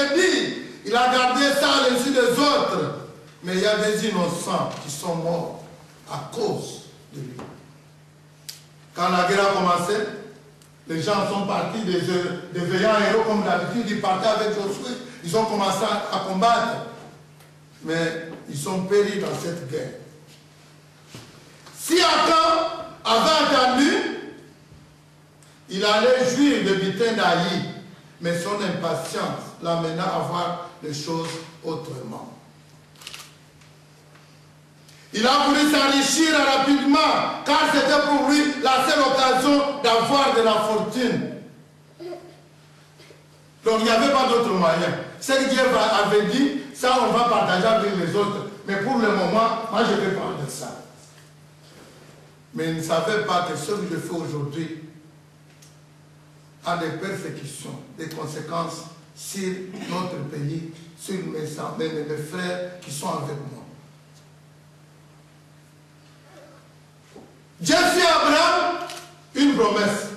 avait dit, il a gardé ça à l'insu des autres. Mais il y a des innocents qui sont morts à cause de lui. Quand la guerre a commencé, les gens sont partis, des veillants héros comme d'habitude, ils partaient avec Josué, ils ont commencé à combattre. Mais ils sont péris dans cette guerre. Si Akan avait entendu, il allait jouir de butin d'Aïe, mais son impatience l'amena à voir les choses autrement. Il a voulu s'enrichir rapidement, car c'était pour lui la seule occasion d'avoir de la fortune. Donc il n'y avait pas d'autre moyen. Ce que Dieu avait dit, ça on va partager avec les autres. Mais pour le moment, moi je vais prendre ça. Mais il ne savait pas que ce que je fais aujourd'hui a des persécutions, des conséquences sur notre pays, sur mes frères qui sont avec moi. Dieu fait à Abraham une promesse.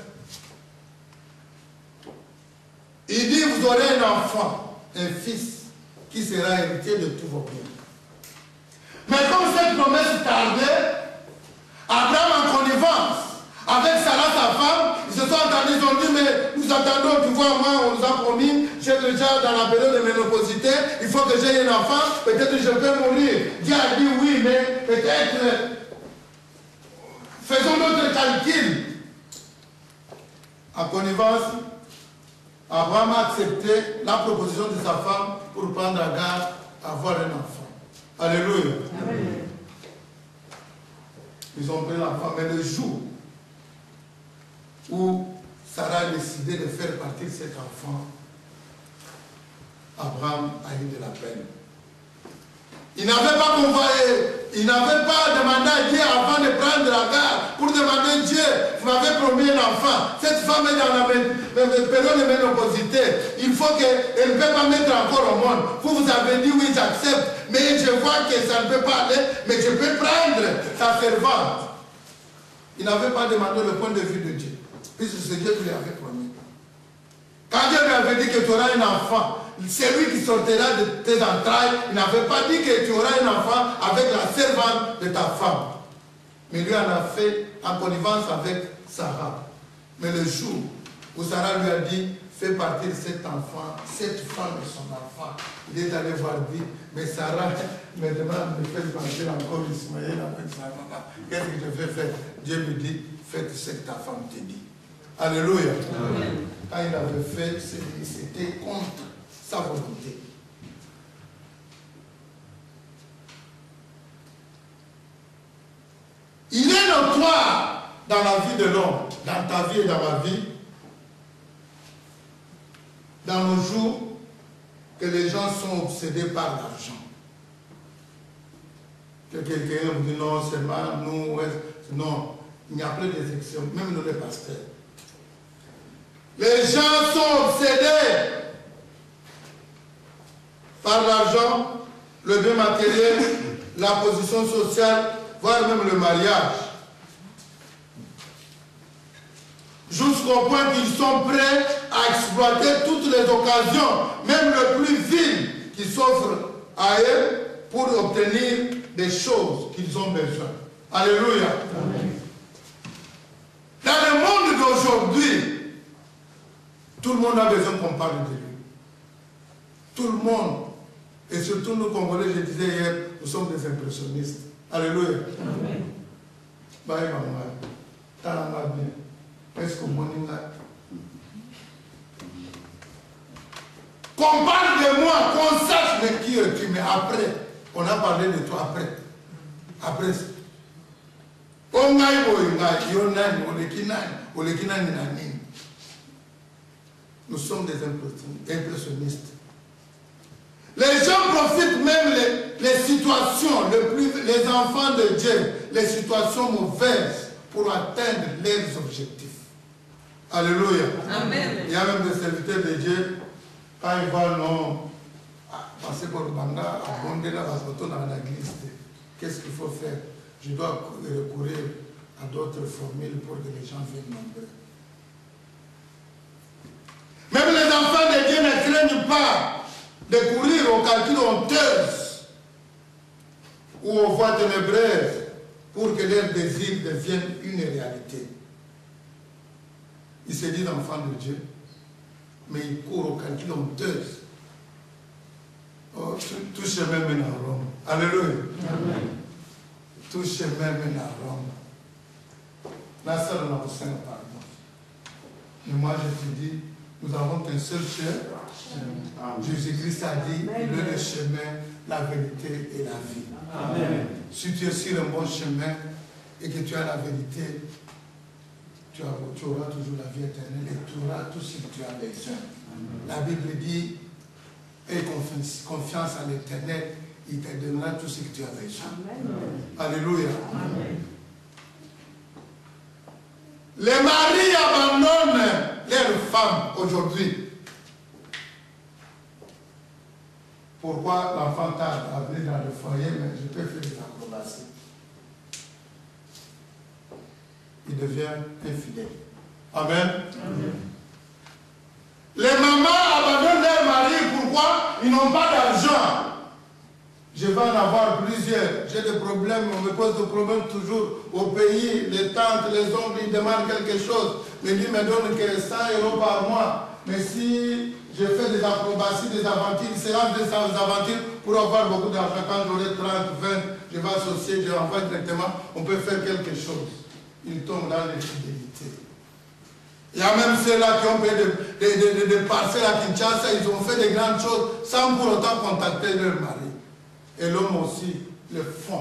Il dit, vous aurez un enfant, un fils, qui sera héritier de tous vos biens. Mais comme cette promesse tardait, Abraham en connivence avec Sarah sa femme, ils se sont entendus, ils ont dit, mais nous attendons, tu vois, moi on nous a promis, j'ai déjà dans la période de ménopausité, il faut que j'aie un enfant, peut-être que je peux mourir. Dieu a dit oui, mais peut-être, faisons notre calcul. En connivence, Abraham a accepté la proposition de sa femme pour prendre Agar à avoir un enfant. Alléluia. Amen. Ils ont pris l'enfant, mais le jour où Sarah a décidé de faire partir cet enfant, Abraham a eu de la peine. Il n'avait pas convoyé, il n'avait pas demandé à Dieu avant de prendre Agar pour demander Dieu, vous m'avez promis un enfant. Cette femme est dans la période de ménopausité. Il faut qu'elle ne peut pas mettre encore au monde. Vous avez dit oui, j'accepte, mais je vois que ça ne peut pas aller, mais je peux prendre sa servante. Il n'avait pas demandé le point de vue de Dieu, puisque c'est Dieu qui lui avait promis. Quand Dieu lui avait dit que tu auras un enfant, c'est lui qui sortira de tes entrailles. Il n'avait pas dit que tu auras un enfant avec la servante de ta femme. Mais lui en a fait en connivence avec Sarah. Mais le jour où Sarah lui a dit, fais partir cet enfant, cette femme et son enfant, il est allé voir Dieu. Mais Sarah me demande de faire partir encore Ismaël avec sa maman. Qu'est-ce que je vais faire? Dieu me dit, faites ce que ta femme te dit. Alléluia. Amen. Quand il avait fait, c'était contre sa volonté. Il est notoire dans la vie de l'homme, dans ta vie et dans ma vie, dans nos jours, que les gens sont obsédés par l'argent. Que quelqu'un vous dit non, c'est mal, nous, non, il n'y a plus d'exception, même nous les pasteurs. Les gens sont obsédés par l'argent, le bien matériel, la position sociale, voire même le mariage. Jusqu'au point qu'ils sont prêts à exploiter toutes les occasions, même le plus vil, qui s'offrent à eux pour obtenir des choses qu'ils ont besoin. Alléluia. Amen. Dans le monde d'aujourd'hui, tout le monde a besoin qu'on parle de lui. Tout le monde. Et surtout nous Congolais, je disais hier, nous sommes des impressionnistes. Alléluia. Amen. Bye maman. T'as la bien. Est-ce qu'on m'en est là? Qu'on parle de moi, qu'on sache de qui es-tu, mais après, on a parlé de toi après. Après. Nous sommes des impressionnistes. Les gens profitent même les situations, les enfants de Dieu, les situations mauvaises pour atteindre leurs objectifs. Alléluia. Amen. Il y a même des serviteurs de Dieu, quand ils vont passer pour le Banga, abonder la photo dans l'église. Qu'est-ce qu'il faut faire? Je dois recourir à d'autres formules pour que les gens viennent nombreux. Même les enfants de Dieu ne craignent pas de courir au calcul honteuse ou aux voies ténébreuses pour que leurs désirs deviennent une réalité. Ils se disent enfants de Dieu, mais ils courent au calcul honteuse. Oh, tout chemin mène à Rome. Alléluia. Amen. Tout chemin mène à Rome. La sœur de la Poussin, pardon. Mais moi je te dis, nous avons qu'un seul chemin. Jésus-Christ a dit, il est le chemin, la vérité et la vie. Amen. Si tu es sur un bon chemin et que tu as la vérité, tu auras toujours la vie éternelle et tu auras tout ce que tu as besoin. La Bible dit, aie confiance en l'Éternel, il te donnera tout ce que tu as besoin. Alléluia. Amen. Les maris abandonnent leurs femmes aujourd'hui. Pourquoi l'enfant tarde à venir dans le foyer, mais je peux faire des acrobaties. Il devient infidèle. Amen. Amen. Les mamans abandonnent leurs maris. Pourquoi? Ils n'ont pas d'argent. Je vais en avoir plusieurs. J'ai des problèmes, on me pose des problèmes toujours au pays. Les tantes, les oncles, ils demandent quelque chose. Mais lui me donne que 100 € par mois. Mais si je fais des acrobaties, des aventures, c'est là des aventures pour avoir beaucoup d'argent. Quand j'aurai 30, 20, je vais associer, je envoie directement, on peut faire quelque chose. Ils tombent dans l'infidélité. Il y a même ceux-là qui ont fait des parcelles à Kinshasa, ils ont fait des grandes choses sans pour autant contacter leur mari. Et l'homme aussi le font.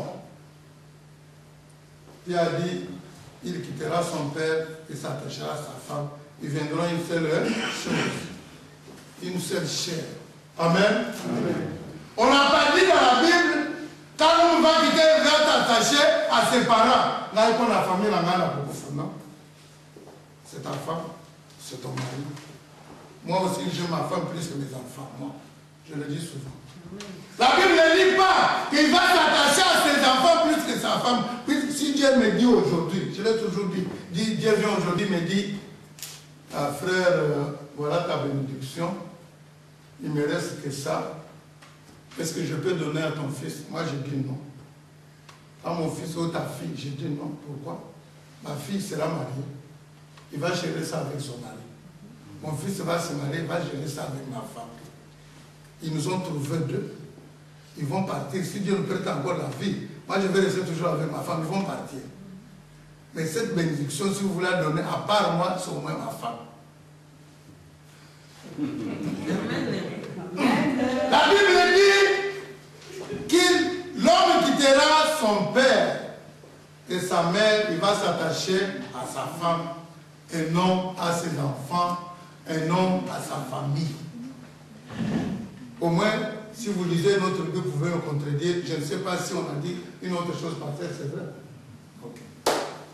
Il a dit, il quittera son père et s'attachera à sa femme. Ils viendront une seule chose, une seule chair. Amen. Amen. On n'a pas dit dans la Bible, quand l'homme va quitter, il va t'attacher à ses parents. Là, il prend la famille, la main, non? C'est ta femme, c'est ton mari. Moi aussi, j'aime ma femme plus que mes enfants. Moi, je le dis souvent. La Bible ne dit pas qu'il va s'attacher à ses enfants plus que sa femme. Si Dieu me dit aujourd'hui, je l'ai toujours dit, Dieu vient aujourd'hui me dit, frère, voilà ta bénédiction, il me reste que ça. Est-ce que je peux donner à ton fils? Moi, je dis non. À mon fils ou ta fille, je dis non. Pourquoi? Ma fille sera mariée. Il va gérer ça avec son mari. Mon fils va se marier, il va gérer ça avec ma femme. Ils nous ont trouvé deux. Ils vont partir. Si Dieu nous prête encore la vie, moi je vais rester toujours avec ma femme. Ils vont partir. Mais cette bénédiction, si vous voulez la donner, à part moi, c'est au moins ma femme. La Bible dit que l'homme quittera son père et sa mère, il va s'attacher à sa femme et non à ses enfants et non à sa famille. Au moins, si vous lisez notre Bible, vous pouvez me contredire. Je ne sais pas si on a dit une autre chose par terre, c'est vrai. Okay.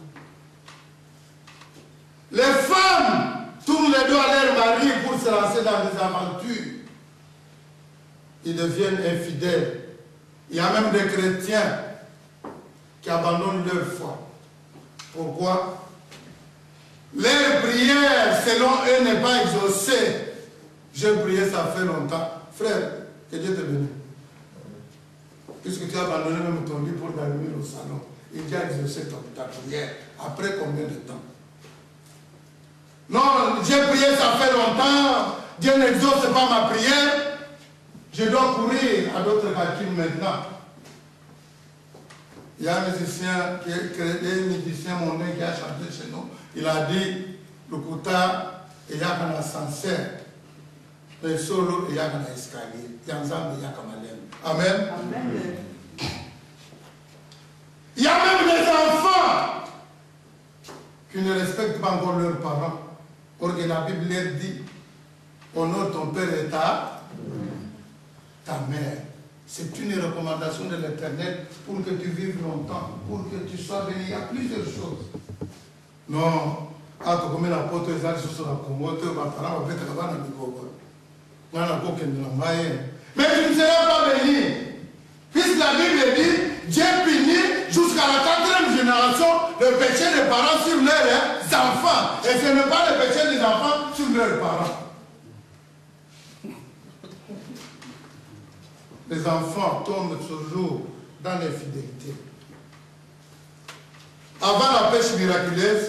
Les femmes tournent les dos à leur mari pour se lancer dans des aventures. Ils deviennent infidèles. Il y a même des chrétiens qui abandonnent leur foi. Pourquoi? Leur prière, selon eux, n'est pas exaucée. J'ai prié, ça fait longtemps. Frère, que Dieu te bénisse. Puisque tu as abandonné même ton lit pour dormir au salon, il dit à exaucer ta prière. Après combien de temps? Non, j'ai prié, ça fait longtemps. Dieu n'exauce pas ma prière. Je dois courir à d'autres calculs maintenant. Il y a un musicien qui est créé, un musicien mondain qui a chanté chez nous. Il a dit, le kouta, il y a un ascenseur. Le solo, il y a un escalier. Il y a un zambe, il y a un malem. Amen. Amen. Il y a même des enfants qui ne respectent pas encore leurs parents. Or que la Bible leur dit, honore ton père et ta mère. C'est une recommandation de l'Éternel pour que tu vives longtemps, pour que tu sois béni. Il y a plusieurs choses. Non, quand tu commets la porte, les gens sur la commote, mes parents vont être là-bas dans le Bible. Mais tu ne seras pas béni. Puisque la Bible dit, Dieu punit jusqu'à la 4e génération le péché des parents sur leurs enfants. Et ce n'est pas le péché des enfants sur leurs parents. les enfants tombent toujours dans l'infidélité. Avant la pêche miraculeuse,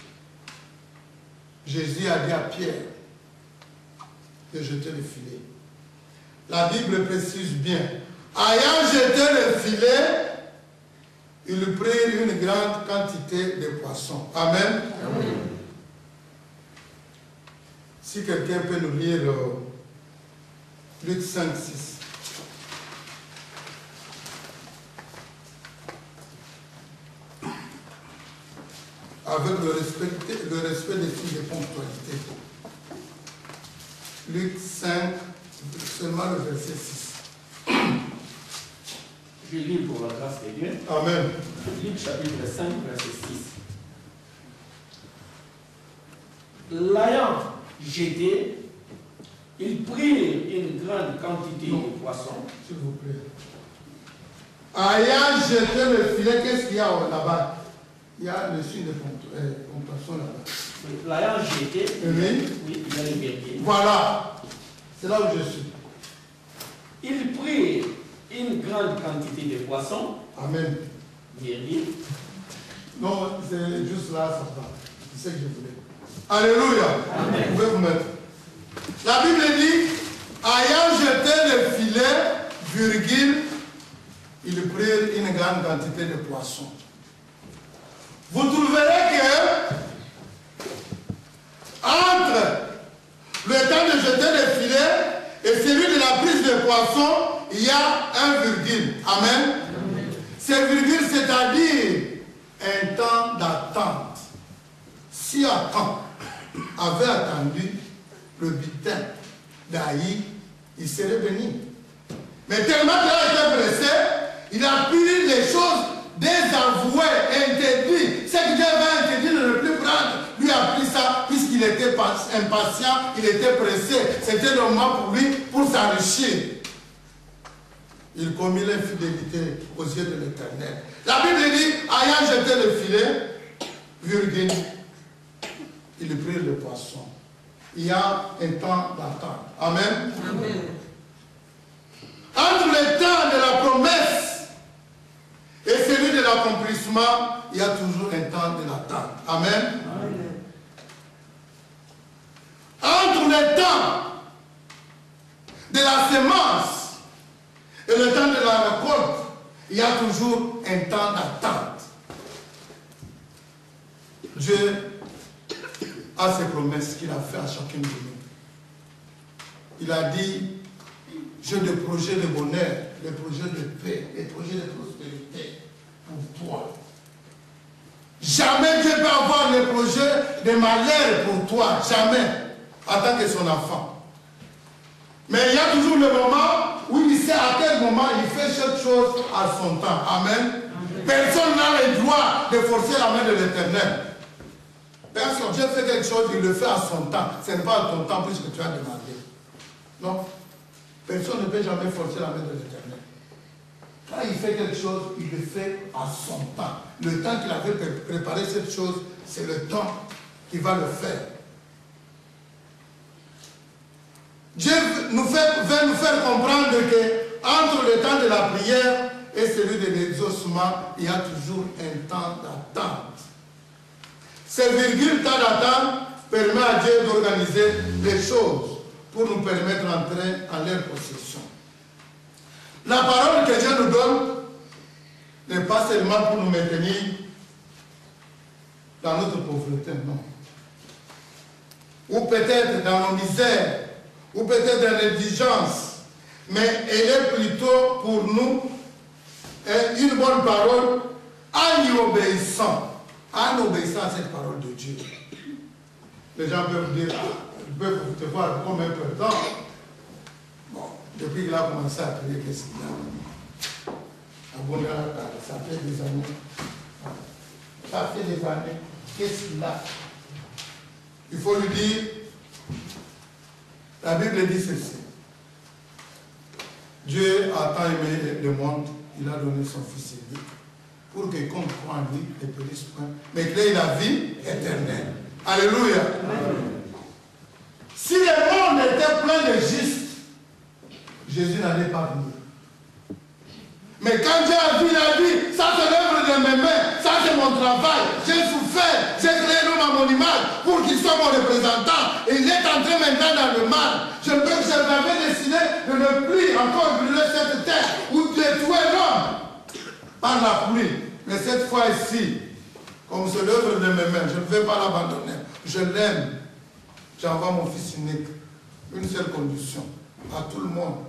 Jésus a dit à Pierre de jeter le filet. La Bible précise bien. Ayant jeté le filet, il prit une grande quantité de poissons. Amen. Amen. Si quelqu'un peut nous lire Luc 5, 6. Avec le respect des signes de ponctualité. Luc 5, seulement le verset 6. Je lis pour la grâce de Dieu. Amen. Luc chapitre 5, verset 6. L'ayant jeté, il prit une grande quantité de poissons. S'il vous plaît. Ayant jeté le filet, qu'est-ce qu'il y a là-bas? Il y a le signe de ponctuation là-bas. L'ayant jeté, oui, il a liberté. Voilà. C'est là où je suis. Il prit une grande quantité de poissons. Amen. Bien. Non, c'est juste là, ça va. C'est ce que je voulais. Alléluia. Amen. Vous pouvez vous mettre. La Bible dit, ayant jeté le filet, virgule, il prit une grande quantité de poissons. Vous trouverez que entre le temps de jeter le filet et celui de la prise de poissons, il y a un virgule. Amen. Ce virgule, c'est-à-dire un temps d'attente. Si Adam avait attendu le butin d'Aïe, il serait béni. Mais tellement qu'il a été pressé, il a pris les choses désavouées, interdites. Ce que Dieu avait interdit de ne plus prendre, lui a pris ça puisqu'il était impatient, il était pressé. C'était le moment pour lui pour s'enrichir. Il commit l'infidélité aux yeux de l'Éternel. La Bible dit, ayant jeté le filet, virgule, il prit le poisson. Il y a un temps d'attente. Amen. Amen. Entre le temps de la promesse et celui de l'accomplissement, il y a toujours un temps de l'attente. Amen. Amen. Entre le temps de la semence et le temps de la récolte, il y a toujours un temps d'attente. Dieu a ses promesses qu'il a fait à chacun de nous. Il a dit, j'ai des projets de bonheur, des projets de paix, des projets de prospérité pour toi. Jamais Dieu peut avoir des projets de malheur pour toi, jamais, en tant que son enfant. Mais il y a toujours le moment où il sait à quel moment il fait chaque chose à son temps. Amen. Personne n'a le droit de forcer la main de l'Éternel. Quand Dieu fait quelque chose, il le fait à son temps. Ce n'est pas à ton temps puisque tu as demandé. Non. Personne ne peut jamais forcer la main de l'Éternel. Quand il fait quelque chose, il le fait à son temps. Le temps qu'il avait préparé cette chose, c'est le temps qu'il va le faire. Dieu veut nous faire comprendre que entre le temps de la prière et celui de l'exaucement, il y a toujours un temps d'attente. Ce virgule temps d'attente permet à Dieu d'organiser les choses pour nous permettre d'entrer en leur possession. La parole que Dieu nous donne n'est pas seulement pour nous maintenir dans notre pauvreté, non. Ou peut-être dans nos misères, ou peut-être dans l'indigence, mais elle est plutôt pour nous une bonne parole en y obéissant. En obéissant à cette parole de Dieu. Les gens peuvent dire, peuvent te voir comme un perdant. Bon, depuis qu'il a commencé à prier, qu'est-ce qu'il a? Ça fait des années. Ça fait des années. Qu'est-ce qu'il a? Il faut lui dire, la Bible dit ceci. Dieu a tant aimé le monde, il a donné son Fils unique, pour que qu'on croit en lui ne périsse point, mais qu'il ait la vie éternelle. Alléluia. Amen. Si le monde était plein de justes, Jésus n'allait pas venir. Mais quand Dieu a vu, il a dit, ça c'est l'œuvre de mes mains, ça c'est mon travail, j'ai souffert, j'ai créé l'homme à mon image pour qu'il soit mon représentant. Et il est entré maintenant dans le mal. Je m'avais décidé de ne plus encore brûler cette terre ou détruire l'homme par la pluie. Mais cette fois-ci, comme c'est l'œuvre de mes mains, je ne vais pas l'abandonner. Je l'aime. J'envoie mon fils unique. Une seule condition, à tout le monde.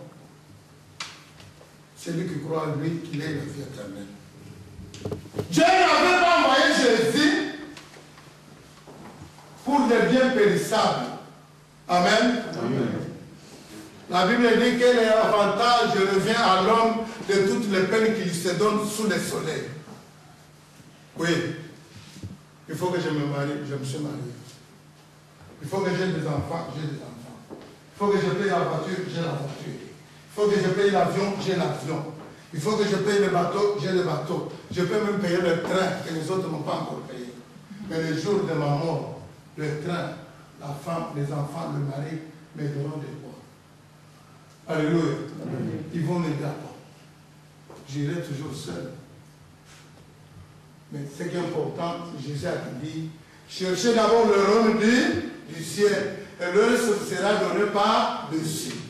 Celui qui croit en lui, qu'il ait la vie éternelle. Dieu n'avait pas envoyé Jésus pour des biens périssables. Amen. Amen. La Bible dit quel est l'avantage revient à l'homme de toutes les peines qui lui se donnent sous le soleil. Oui. Il faut que je me marie, je me suis marié. Il faut que j'ai des enfants, j'ai des enfants. Il faut que je paye la voiture, j'ai la voiture. Il faut que je paye l'avion, j'ai l'avion. Il faut que je paye le bateau, j'ai le bateau. Je peux même payer le train que les autres n'ont pas encore payé. Mais le jour de ma mort, le train, la femme, les enfants, le mari m'aideront de quoi? Alléluia. Ils vont m'aider à quoi? J'irai toujours seul. Mais ce qui est important, Jésus a dit, cherchez d'abord le royaume du ciel, et le reste sera donné par dessus.